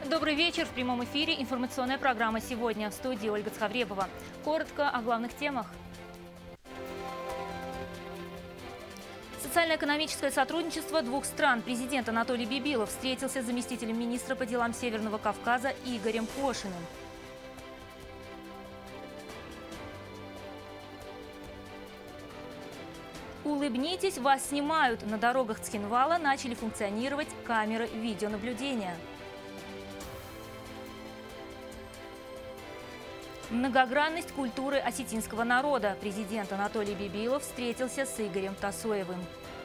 Добрый вечер. В прямом эфире информационная программа «Сегодня». В студии Ольга Цхавребова. Коротко о главных темах. Социально-экономическое сотрудничество двух стран. Президент Анатолий Бибилов встретился с заместителем министра по делам Северного Кавказа Игорем Кошиным. Улыбнитесь, вас снимают. На дорогах Цхинвала начали функционировать камеры видеонаблюдения. Многогранность культуры осетинского народа. Президент Анатолий Бибилов встретился с Игорем Тасоевым.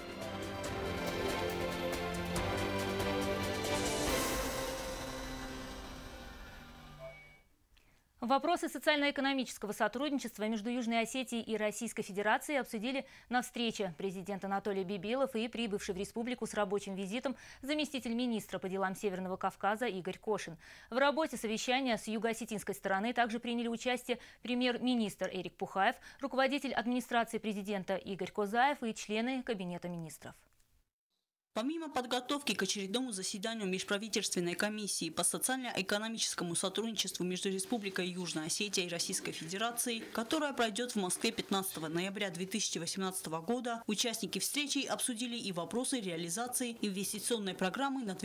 Вопросы социально-экономического сотрудничества между Южной Осетией и Российской Федерацией обсудили на встрече президент Анатолий Бибилов и прибывший в республику с рабочим визитом заместитель министра по делам Северного Кавказа Игорь Кошин. В работе совещания с юго-осетинской стороны также приняли участие премьер-министр Эрик Пухаев, руководитель администрации президента Игорь Козаев и члены Кабинета министров. Помимо подготовки к очередному заседанию Межправительственной комиссии по социально-экономическому сотрудничеству между Республикой Южная Осетия и Российской Федерацией, которая пройдет в Москве 15 ноября 2018 года, участники встречи обсудили и вопросы реализации инвестиционной программы на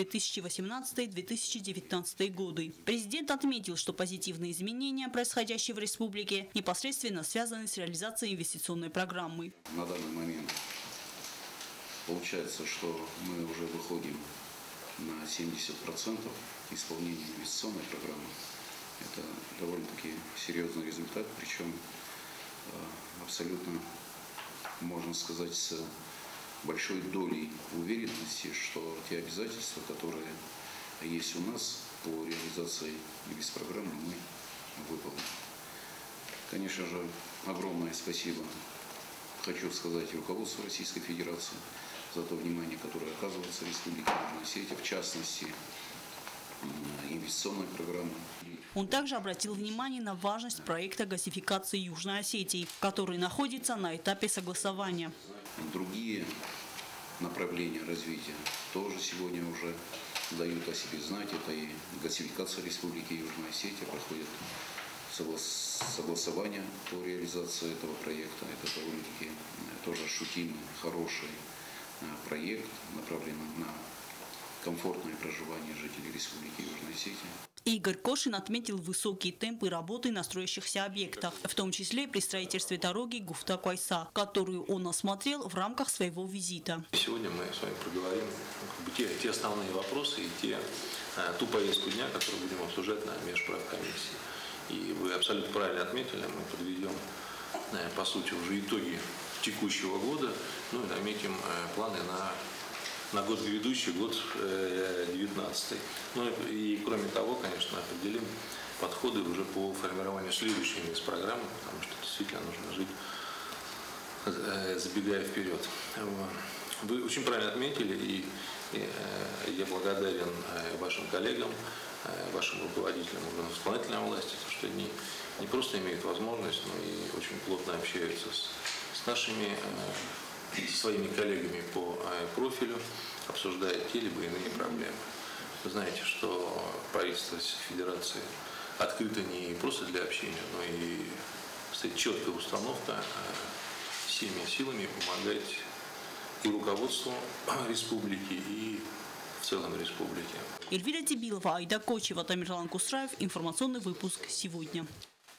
2018-2019 годы. Президент отметил, что позитивные изменения, происходящие в республике, непосредственно связаны с реализацией инвестиционной программы. На данный момент получается, что мы уже выходим на 70% исполнения инвестиционной программы. Это довольно-таки серьезный результат, причем абсолютно, можно сказать, с большой долей уверенности, что те обязательства, которые есть у нас по реализации инвестпрограммы, мы выполним. Конечно же, огромное спасибо хочу сказать руководству Российской Федерации за то внимание, которое оказывается Республике Южная Осетия, в частности, инвестиционной программы. Он также обратил внимание на важность проекта газификации Южной Осетии, который находится на этапе согласования. Другие направления развития тоже сегодня уже дают о себе знать. Это и газификация Республики Южная Осетия, проходит согласование по реализации этого проекта. Это довольно-таки тоже ощутимый, хороший проект, направленный на комфортное проживание жителей Республики Южная Осетия. Игорь Кошин отметил высокие темпы работы на строящихся объектах, в том числе при строительстве дороги Гуфта-Кайса, которую он осмотрел в рамках своего визита. Сегодня мы с вами проговорим те основные вопросы и ту повестку дня, которую будем обсуждать на межправкомиссии. И вы абсолютно правильно отметили, мы подведем, по сути, уже итоги текущего года, ну и наметим планы на год грядущий, год 2019. Ну и кроме того, конечно, определим подходы уже по формированию следующей программы, потому что действительно нужно жить, забегая вперед. Вы очень правильно отметили, и я благодарен вашим коллегам, вашим руководителям исполнительной власти, что они не просто имеют возможность, но и очень плотно общаются с нашими, своими коллегами по профилю, обсуждая те либо иные проблемы. Вы знаете, что правительство Федерации открыто не просто для общения, но и стоит четкая установка всеми силами помогать и руководству республики, и в целом республики. Эльвира Тибилова, Айда Кочева, Тамерлан Кустраев. Информационный выпуск «Сегодня».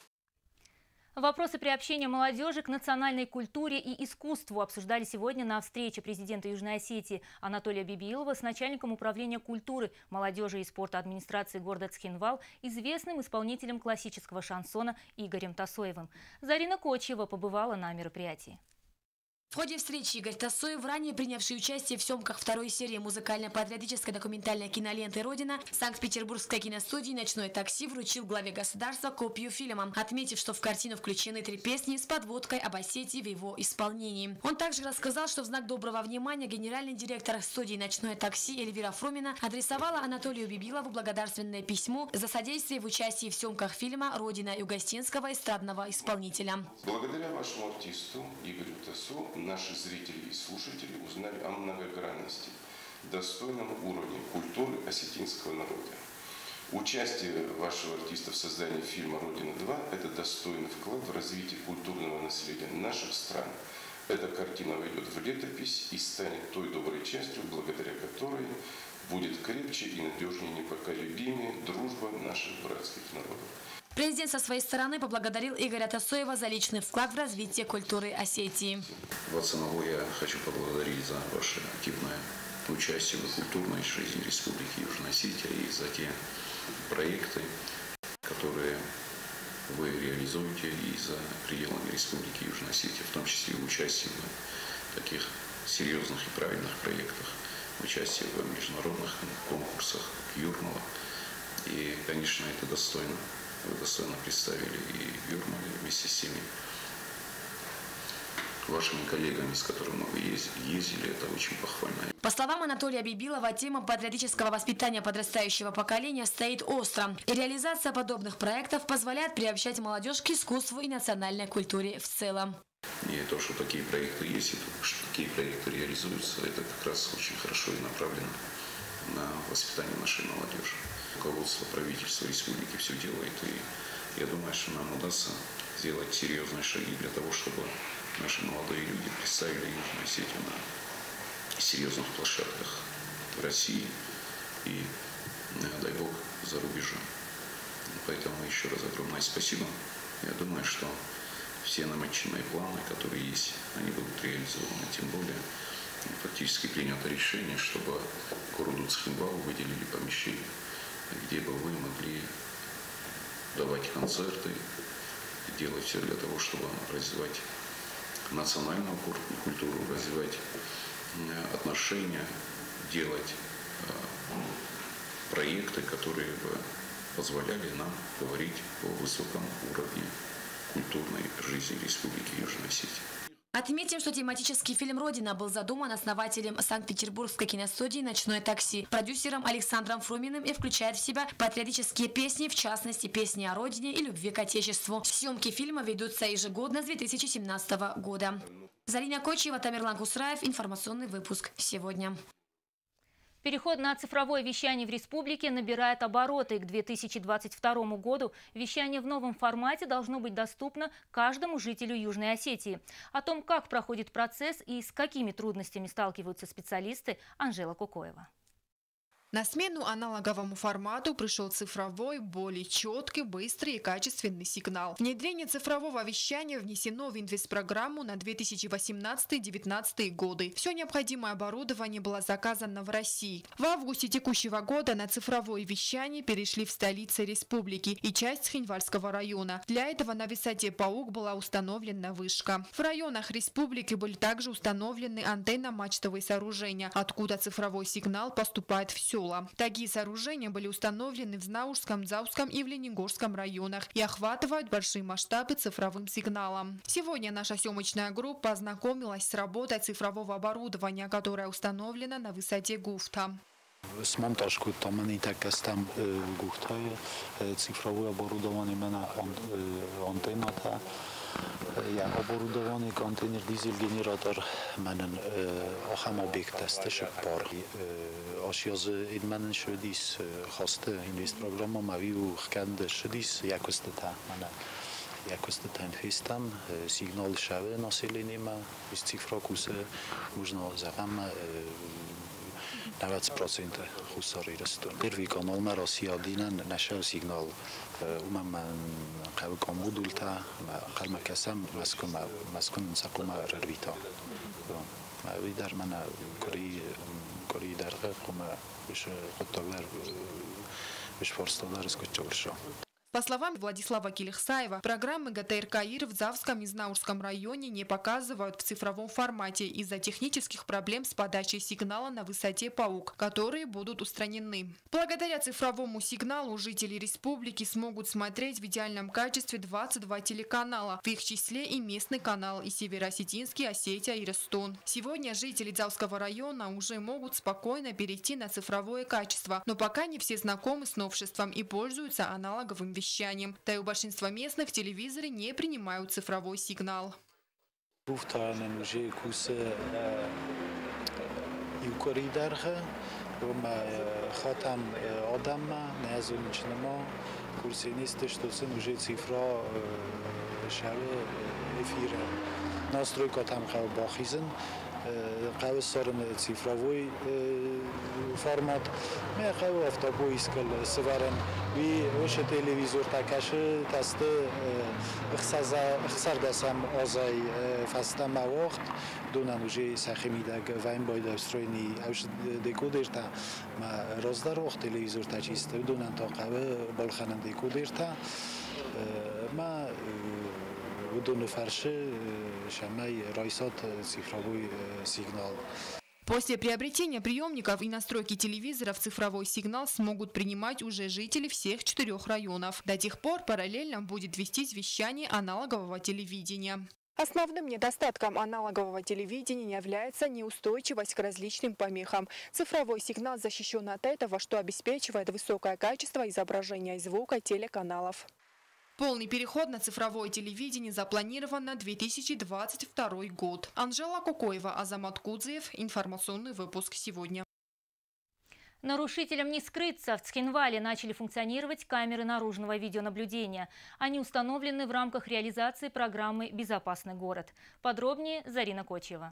Вопросы приобщения молодежи к национальной культуре и искусству обсуждали сегодня на встрече президента Южной Осетии Анатолия Бибилова с начальником управления культуры, молодежи и спорта администрации города Цхинвал, известным исполнителем классического шансона Игорем Тасоевым. Зарина Кочева побывала на мероприятии. В ходе встречи Игорь Тасоев, ранее принявший участие в съемках второй серии музыкально-патриотической документальной киноленты «Родина», Санкт-Петербургской киностудии «Ночное такси» вручил главе государства копию фильма, отметив, что в картину включены 3 песни с подводкой об Осетии в его исполнении. Он также рассказал, что в знак доброго внимания генеральный директор студии «Ночное такси» Эльвира Фрумина адресовала Анатолию Бибилову благодарственное письмо за содействие в участии в съемках фильма «Родина» югостинского эстрадного исполнителя. Благодаря вашему артисту Игорю Тасу наши зрители и слушатели узнали о многогранности, достойном уровне культуры осетинского народа. Участие вашего артиста в создании фильма «Родина-2» – это достойный вклад в развитие культурного наследия наших стран. Эта картина войдет в летопись и станет той доброй частью, благодаря которой будет крепче и надежнее непоколебимее дружба наших братских народов. Президент со своей стороны поблагодарил Игоря Тассоева за личный вклад в развитие культуры Осетии. Вас самого я хочу поблагодарить за ваше активное участие в культурной жизни Республики Южная Осетия и за те проекты, которые вы реализуете и за пределами Республики Южная Осетия, в том числе участие в таких серьезных и правильных проектах, участие в международных конкурсах Юрмала. И, конечно, это достойно. Вы достойно представили и Юрмале вместе с теми вашими коллегами, с которыми вы ездили, это очень похвально. По словам Анатолия Бибилова, тема патриотического воспитания подрастающего поколения стоит остро. И реализация подобных проектов позволяет приобщать молодежь к искусству и национальной культуре в целом. И то, что такие проекты есть, и то, что такие проекты реализуются, это как раз очень хорошо и направлено на воспитание нашей молодежи. Руководство правительства республики все делает, и я думаю, что нам удастся сделать серьезные шаги для того, чтобы наши молодые люди представили Южную Осетию на серьезных площадках в России и, дай Бог, за рубежом. Поэтому еще раз огромное спасибо. Я думаю, что все намеченные планы, которые есть, они будут реализованы. Тем более, фактически принято решение, чтобы городу Цхинвалу выделили помещение, где бы вы могли давать концерты, делать все для того, чтобы развивать национальную культуру, развивать отношения, делать проекты, которые бы позволяли нам говорить о высоком уровне культурной жизни Республики Южная Осетия. Отметим, что тематический фильм «Родина» был задуман основателем Санкт-Петербургской киностудии «Ночное такси», продюсером Александром Фруминым и включает в себя патриотические песни, в частности, песни о родине и любви к Отечеству. Съемки фильма ведутся ежегодно с 2017 года. Зарина Кочева, Тамерлан Кусраев. Информационный выпуск сегодня. Переход на цифровое вещание в республике набирает обороты. К 2022 году вещание в новом формате должно быть доступно каждому жителю Южной Осетии. О том, как проходит процесс и с какими трудностями сталкиваются специалисты, Анжела Кукоева. На смену аналоговому формату пришел цифровой, более четкий, быстрый и качественный сигнал. Внедрение цифрового вещания внесено в инвестпрограмму на 2018-2019 годы. Все необходимое оборудование было заказано в России. В августе текущего года на цифровое вещание перешли в столице республики и часть Цхинвальского района. Для этого на высоте Паук была установлена вышка. В районах республики были также установлены антенно-мачтовые сооружения, откуда цифровой сигнал поступает в села. Такие сооружения были установлены в Знаурском, Зауском и в Ленигорском районах и охватывают большие масштабы цифровым сигналом. Сегодня наша съемочная группа ознакомилась с работой цифрового оборудования, которое установлено на высоте Гуфта. С монтажкой там Гуфта цифровое оборудование антенна. Я оборудованный контейнер дизель-генератор менен ахам объект тестеше пар. Ашияз менен шедис хасте инвестпрограмма мавиу хкенде шедис якостта мене якостта инфестам сигнал шаве населенима из цифрокусе можно загам 90% хусары растут. Первый канал на Россия динан нашел сигнал. ومن قبل كمودول تا قلم کسم مسکن سقوم رویتا وی در من کاری درگه قوم بش خودتاگر بش فرستادار اسکوچورشا. По словам Владислава Килихсаева, программы ГТРК ИР в Завском и Знаурском районе не показывают в цифровом формате из-за технических проблем с подачей сигнала на высоте Паук, которые будут устранены. Благодаря цифровому сигналу жители республики смогут смотреть в идеальном качестве 22 телеканала, в их числе и местный канал и Североосетинский, Осетия и Ростон. Сегодня жители Завского района уже могут спокойно перейти на цифровое качество, но пока не все знакомы с новшеством и пользуются аналоговым вещанием. Да и у большинства местных телевизоры не принимают цифровой сигнал. خاتم آدم نیازون چنما کورسی نیستش تو سن وجه цифра شبه افیر ناستروی کاتم خو باخیزن قوی سارن цифровой формат می قوی افتابوی اسکل سوارن وی وش تلویزور تکشه تست اخسر دستم آزای فستم وقت دونم وجه سخمی دگ و این باید استروینی اوش دکودر تا ما رازدار وقت تلویزور تچیست دونم تا قوی بالخانم دکودر تا ما ودون فرشه شمای رایسات цифровой сигнал. После приобретения приемников и настройки телевизоров цифровой сигнал смогут принимать уже жители всех 4 районов. До тех пор параллельно будет вестись вещание аналогового телевидения. Основным недостатком аналогового телевидения является неустойчивость к различным помехам. Цифровой сигнал защищен от этого, что обеспечивает высокое качество изображения и звука телеканалов. Полный переход на цифровое телевидение запланирован на 2022 год. Анжела Кукоева, Азамат Кудзиев. Информационный выпуск сегодня. Нарушителям не скрыться. В Цхинвале начали функционировать камеры наружного видеонаблюдения. Они установлены в рамках реализации программы «Безопасный город». Подробнее Зарина Кочева.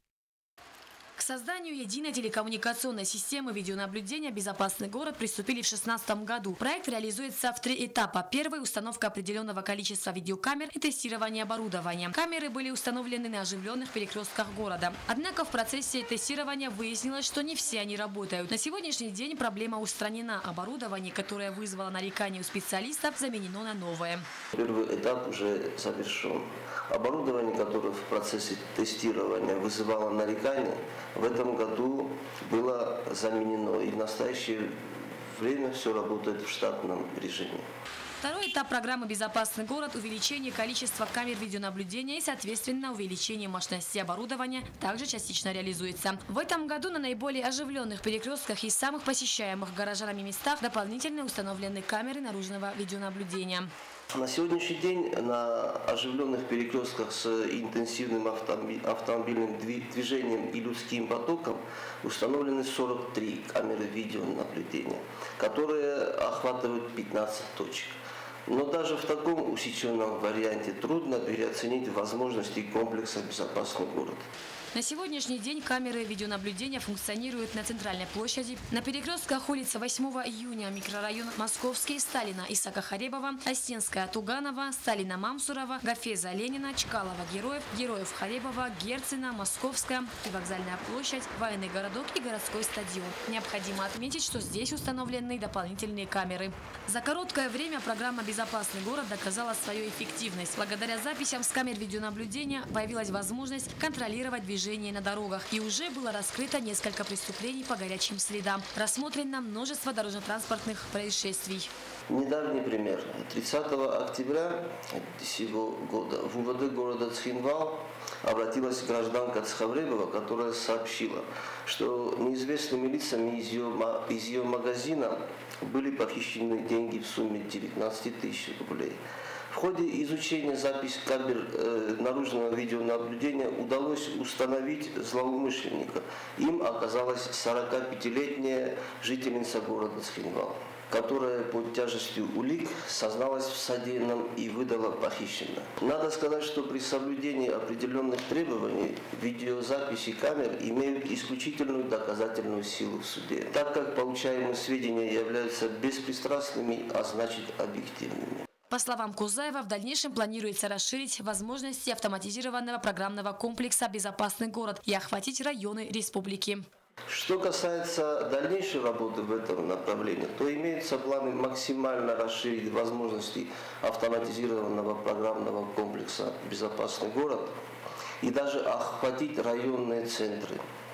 К созданию единой телекоммуникационной системы видеонаблюдения «Безопасный город» приступили в 2016 году. Проект реализуется в 3 этапа. Первый – установка определенного количества видеокамер и тестирование оборудования. Камеры были установлены на оживленных перекрестках города. Однако в процессе тестирования выяснилось, что не все они работают. На сегодняшний день проблема устранена. Оборудование, которое вызвало нарекания у специалистов, заменено на новое. Первый этап уже завершен. Оборудование, которое в процессе тестирования вызывало нарекания, в этом году было заменено, и в настоящее время все работает в штатном режиме. Второй этап программы «Безопасный город» – увеличение количества камер видеонаблюдения и, соответственно, увеличение мощности оборудования также частично реализуется. В этом году на наиболее оживленных перекрестках и самых посещаемых горожанами местах дополнительно установлены камеры наружного видеонаблюдения. На сегодняшний день на оживленных перекрестках с интенсивным автомобильным движением и людским потоком установлены 43 камеры видеонаблюдения, которые охватывают 15 точек. Но даже в таком усеченном варианте трудно переоценить возможности комплекса «Безопасный город». На сегодняшний день камеры видеонаблюдения функционируют на Центральной площади, на перекрестках улицы 8 июня, микрорайон Московский, Сталина, Исаака Харебова, Остинская, Туганова, Сталина, Мамсурова, Гафеза, Ленина, Чкалова, Героев, Героев, Харебова, Герцена, Московская, Привокзальная площадь, Военный городок и городской стадион. Необходимо отметить, что здесь установлены дополнительные камеры. За короткое время программа «Безопасный город» доказала свою эффективность. Благодаря записям с камер видеонаблюдения появилась возможность контролировать движение на дорогах. И уже было раскрыто несколько преступлений по горячим следам. Рассмотрено множество дорожно-транспортных происшествий. Недавний пример. 30 октября сего года в УВД города Цхинвал обратилась гражданка Цхавребова, которая сообщила, что неизвестными лицами из ее магазина были похищены деньги в сумме 19 тысяч рублей. В ходе изучения записи камер наружного видеонаблюдения удалось установить злоумышленника. Им оказалась 45-летняя жительница города Цхинвал, которая под тяжестью улик созналась в содеянном и выдала похищенное. Надо сказать, что при соблюдении определенных требований видеозаписи камер имеют исключительную доказательную силу в суде, так как получаемые сведения являются беспристрастными, а значит объективными. По словам Кузаева, в дальнейшем планируется расширить возможности автоматизированного программного комплекса «Безопасный город» и охватить районы республики. Что касается дальнейшей работы в этом направлении, то имеются планы максимально расширить возможности автоматизированного программного комплекса «Безопасный город» и даже охватить районные центры.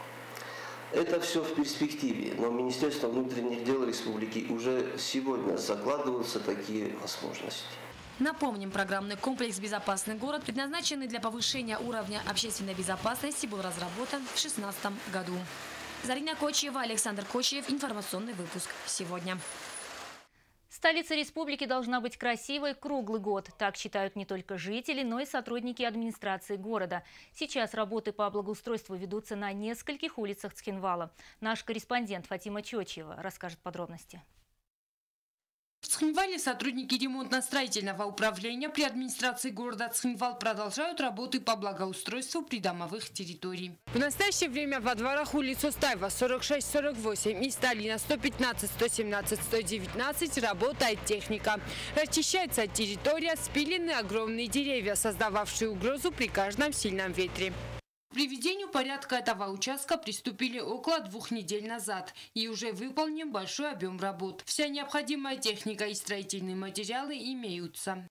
Это все в перспективе, но Министерство внутренних дел республики уже сегодня закладываются такие возможности. Напомним, программный комплекс «Безопасный город», предназначенный для повышения уровня общественной безопасности, был разработан в 2016 году. Зарина Кочева, Александр Кочев. Информационный выпуск сегодня. Столица республики должна быть красивой круглый год. Так считают не только жители, но и сотрудники администрации города. Сейчас работы по благоустройству ведутся на нескольких улицах Цхинвала. Наш корреспондент Фатима Чочиева расскажет подробности. В Цхинвале сотрудники ремонтно-строительного управления при администрации города Цхинвал продолжают работы по благоустройству придомовых территорий. В настоящее время во дворах улиц Устаева 46-48 и Сталина 115, 117, 119 работает техника. Расчищается территория, спилены огромные деревья, создававшие угрозу при каждом сильном ветре. К приведению порядка этого участка приступили около 2 недель назад и уже выполнен большой объем работ. Вся необходимая техника и строительные материалы имеются.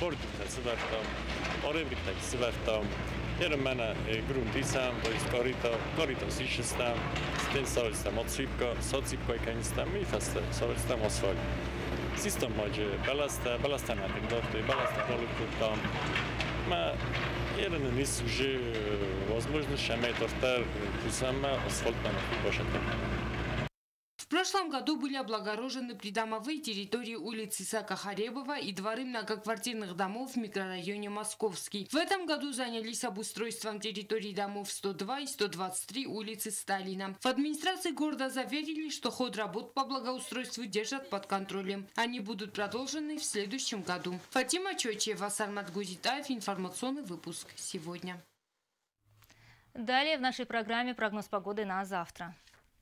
В прошлом году были облагорожены придомовые территории улиц Исаака Харебова и дворы многоквартирных домов в микрорайоне Московский. В этом году занялись обустройством территорий домов 102 и 123 улицы Сталина. В администрации города заверили, что ход работ по благоустройству держат под контролем. Они будут продолжены в следующем году. Фатима Чочиева, Сармат Гузитаев, информационный выпуск сегодня. Далее в нашей программе прогноз погоды на завтра.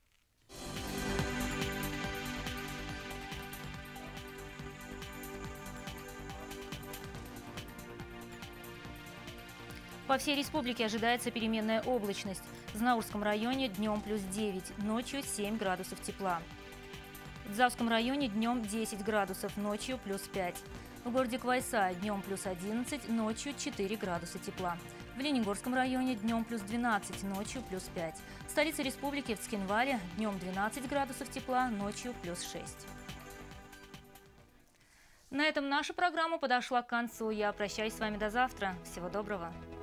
По всей республике ожидается переменная облачность. В Знаурском районе днем плюс 9, ночью 7 градусов тепла. В Дзавском районе днем 10 градусов, ночью плюс 5. В городе Квайса днем плюс 11, ночью 4 градуса тепла. В Ленигорском районе днем плюс 12, ночью плюс 5. В столице республики в Цхинвале днем 12 градусов тепла, ночью плюс 6. На этом наша программа подошла к концу. Я прощаюсь с вами до завтра. Всего доброго.